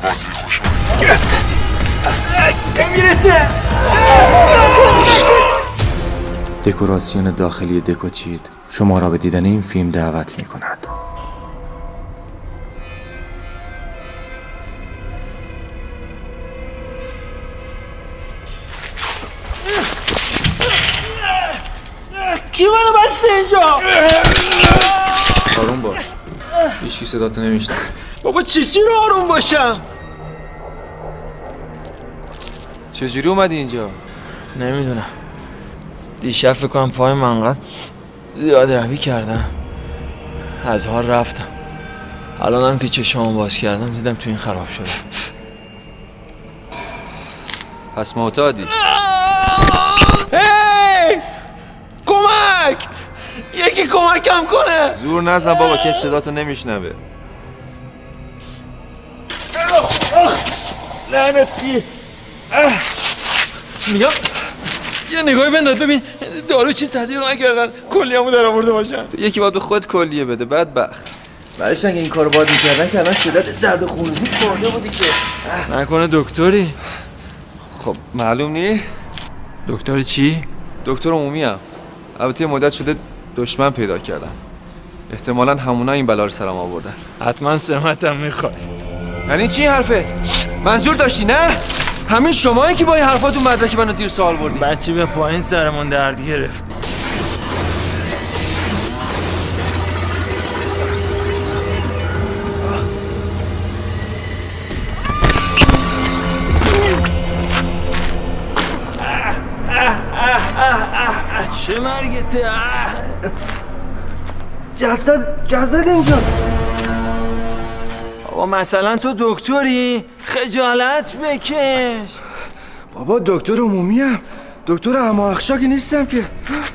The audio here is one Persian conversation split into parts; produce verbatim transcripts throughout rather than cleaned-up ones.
بازی خوش اومدید. میرسه. دکوراسیون داخلی دکوچید شما را به دیدن این فیلم دعوت می کند. کی منو بسته اینجا؟ آروم باش، هیچکی صداتو نمیشنوه. بابا چی چی رو آروم باشم؟ چجوری اومدی اینجا؟ نمیدونم، دیشب فکر کنم پای منقل زیاد روی کردم، از حال رفتم. الانم که چشامو باز کردم دیدم تو این خراب شده. پس معتادی؟ هی! کمک! یکی کمکم کنه. زور نزن بابا، کسی صداتو نمیشنوه. لعنتی. میگم یه نگاهی بنداز ببین دارو چی تزریق نکردن کلیه‌مو در آورده باشن. تو یکی باید به خود کلیه بده، بدبخت. بعدش اگه این کارو باید میکردن که الان شدت درد خونریزی خورده بودی که. نکنه دکتری؟ خب معلوم نیست. دکتر چی؟ دکتر عمومی ام. البته مدت شده دشمن پیدا کردم. احتمالاً همونا این بلا رو سرم آوردن. حتما سمتم میخوای. یعنی چی حرفت؟ منظور داشتی نه؟ همین شمایی که با این حرفاتون مدرک منو زیر سوال بردی. بچه به پایین سرمون درد گرفت. چه مرگته؟ جسد جسد اینجا. بابا مثلا تو دکتری؟ خجالت بکش. بابا دکتر عمومی ام، دکتر هماخشا که نیستم که.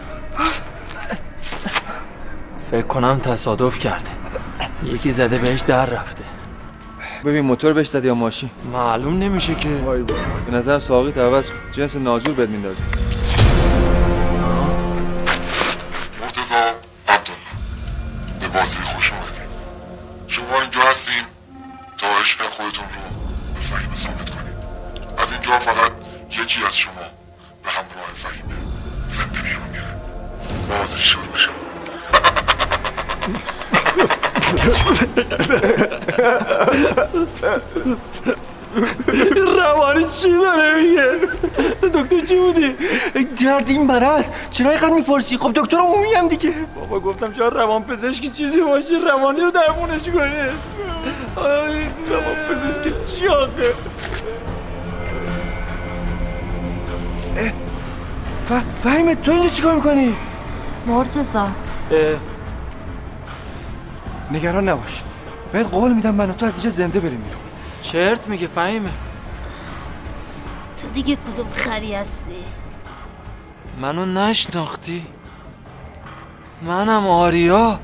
فکر کنم تصادف کرده، یکی زده بهش در رفته. ببین موتور بهش زد یا ماشین؟ معلوم نمیشه که. وای بابا، به نظرم ساقیت عوض کن، جنس ناجور بهت میندازه. مرتضی عبدالله، به بازی خوش اومدید. شما اینجا هستین تا عشق خودتون رو به فهیمه ثابت کنید. از اینجا فقط یکی از شما به همراه فهیمه زنده بیرون میره. بازی شروع شد. روانی چی داره میگه؟ تو دکتر چی بودی؟ درد این برس چرا اینقدر میپرسی؟ خب دکتر عمومی هم دیگه. بابا گفتم شاید روان پزشکی چیزی باشه، روانی رو درمونش کنه. روان پزشکی چی آقه؟ فهیمه تو اینجا چیکار میکنی؟ مرتضی نگران نباش، بهت قول میدم من و تو از اینجا زنده بریم بیرون. چرت میگه فهیمه. تو دیگه کدوم خری هستی؟ منو نشناختی؟ منم آریا،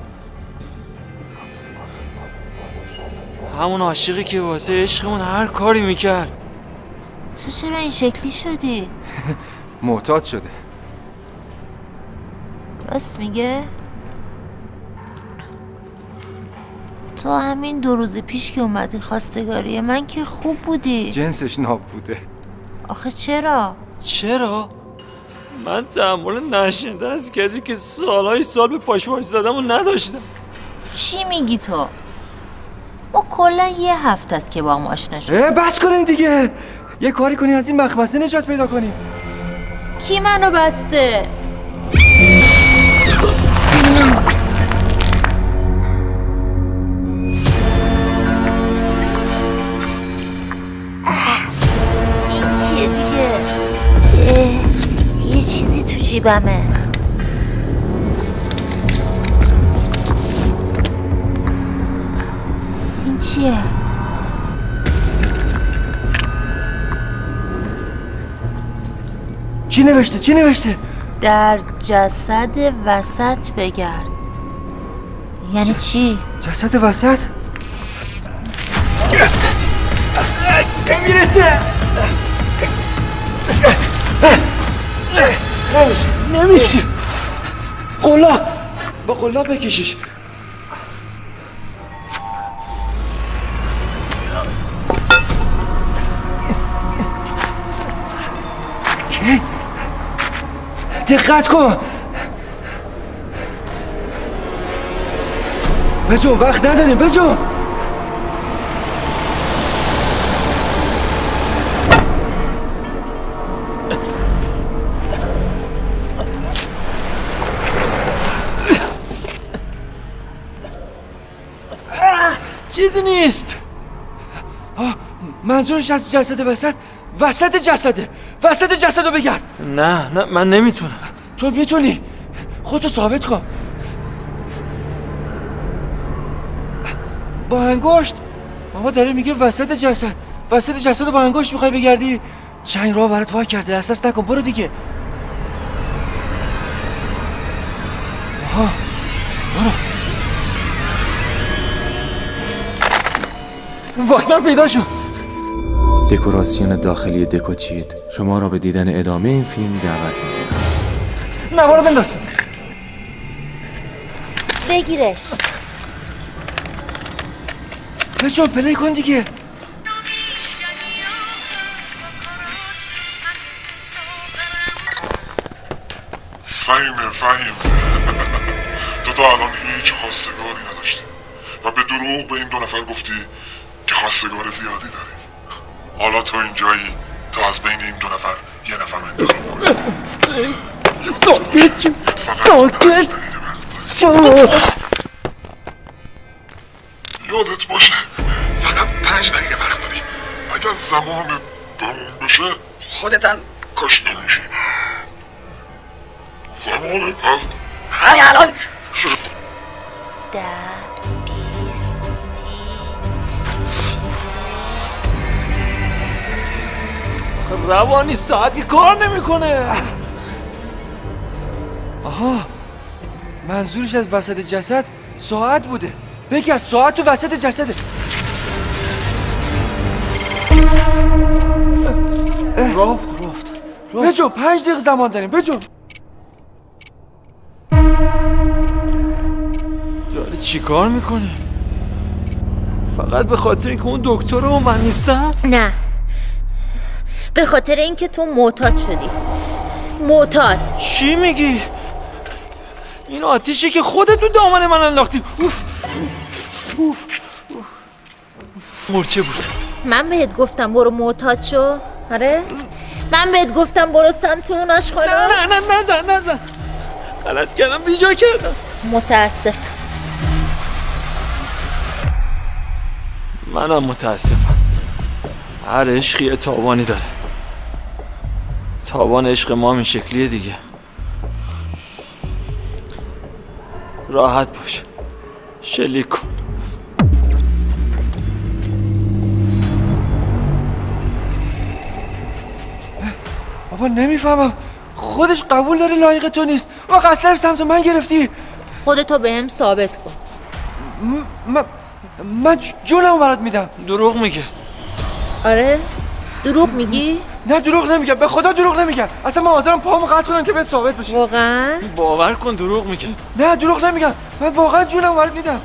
همون عاشقی که واسه عشقمون هر کاری میکرد. تو چرا این شکلی شدی؟ معتاد شده. راست میگه؟ تو همین دو روز پیش که اومدی خواستگاری من که خوب بودی. جنسش ناب بوده. آخه چرا؟ چرا؟ من تحمل نشنیدن از کسی که سالهای سال به پاش وایسادم و نداشتم. چی میگی تو؟ ما کلا یه هفته است که با هم آشنا شدیم. بس کنین دیگه، یه کاری کنیم از این مخمسه نجات پیدا کنیم. کی منو بسته؟ این کیه دیگه؟ یه چیزی تو جیبمه. این چیه؟ چی نوشته؟ چی نوشته؟ در جسد وسط بگرد. یعنی چی؟ جسد وسط؟ نمیرسه. نمیشه نمیشه. قلا با قلا بکشیش. دقت کن. بجو وقت نداریم بجو. چیزی نیست. منظورش از جسد وسط وسط جسده وسط جسد رو بگرد. نه نه من نمیتونم. تو میتونی، خودتو ثابت کن با انگشت. بابا داره میگه وسط جسد وسط جسد رو با انگشت میخوای بگردی. چنگ راه برات وای کرده، اساس نکن، برو دیگه. آها برو. وقتم پیدا شد. دکوراسیون داخلی دکوچید شما را به دیدن ادامه این فیلم دعوت می‌کنم. نوارو بنداز. بگیرش. بچه پلی کن دیگه. فهیمه فهیم تو تا الان هیچ خواستگاری نداشتی و به دروغ به این دو نفر گفتی که خواستگار زیادی داری. حالا تو اینجایی تا از بین این دو نفر یه نفر رو انتخاب کنی. ساکت شو ساکت شو. یادت باشه فقط پنج دقیقه وقت داری. اگر زمان تموم بشه خودتن کشته میشی. زمانت از همین الان ده بیست سی. روانی ساعتی کار نمیکنه. آها منظورش از وسط جسد ساعت بوده. بگرد ساعت تو وسط جسده. رافت رافت بجو پنج دقیقه زمان داریم بجو. داری چی کار میکنی؟ فقط به خاطر اینکه اون دکتر و من نیستم؟ نه به خاطر اینکه تو معتاد شدی. معتاد. چی میگی؟ این آتیشی که خودت تو دامن من انداختی. اوف. اوف. اوف. مرچه بود. من بهت گفتم برو معتاد شو. آره من بهت گفتم برو سمت اون آشخالا. نه نه نه نزن نزن. غلط کردم بیجا کردم. متاسفم. منم متاسفم. هر عشقی یه تاوانی داره. تاوان عشق ما این شکلیه دیگه. راحت باش. شلیک کن. بابا نمیفهمم خودش قبول داره لایق تو نیست و اصلا رو سمت من گرفتی. خودتو بهم ثابت کن. من من جونمو برات میدم. دروغ میگه. آره دروغ میگی؟ نه دروغ نمیگم، به خدا دروغ نمیگم. اصلا من حاضرم پامو قطع کنم که بهت ثابت بشه. واقعا؟ باور کن دروغ میگه. نه دروغ نمیگم، من واقعا جونمو برات میدم.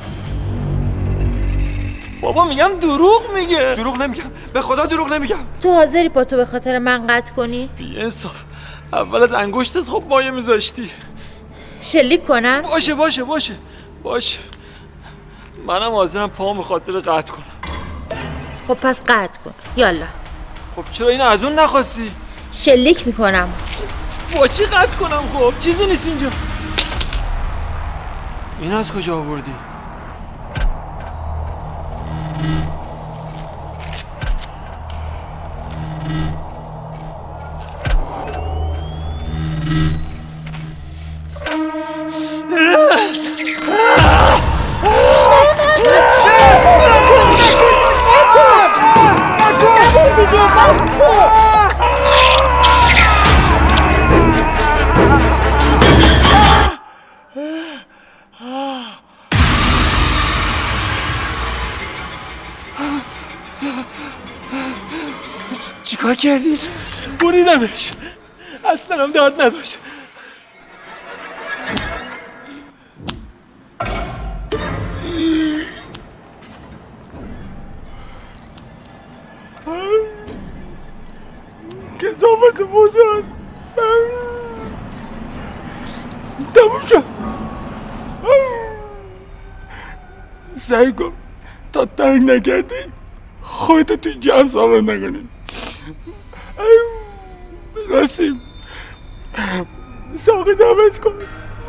بابا میگم دروغ میگه. دروغ نمیگم، به خدا دروغ نمیگم. تو حاضری پاتو به خاطر من قطع کنی؟ بی انصاف. اولت انگشتت خب مایه میذاشتی. شلیک کنم؟ باشه باشه باشه باشه. منم حاضرم پامو به خاطر قطع کنم. خب پس قطع کن. یالا. خب چرا اینو از اون نخواستی؟ شلیک میکنم. با چی قطع کنم؟ خب چیزی نیست اینجا. این از کجا آوردی؟ چیکار کردی؟ بریدمش. اصلا هم درد نداشت. کتابت بودن. تموم شد. سعی کن تا تنگ نکردی خودتو توی جمع ثابت نکنی. راسیم ساقی دمز کن.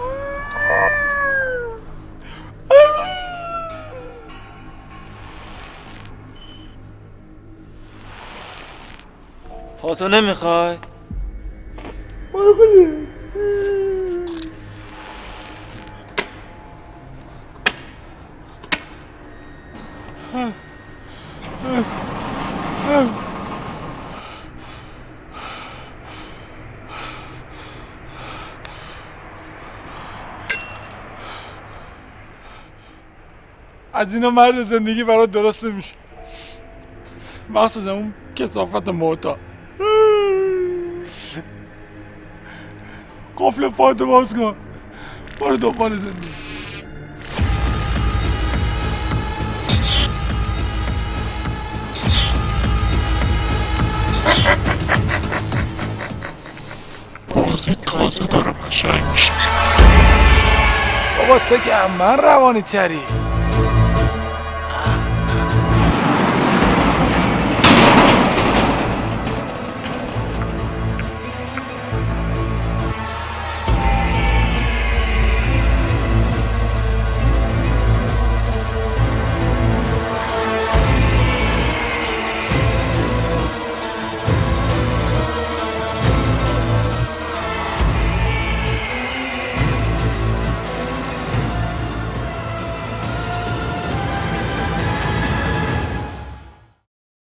پاتو نمیخوای؟ برو کنی. از اینا مرد زندگی برات درست نمیشه، مخصوصا اون کثافت موتا. قفل پاتو باز کن، برو دنبال زندگی. بازی تازه داره قشنگ میشه. بابا تو که من روانی تری.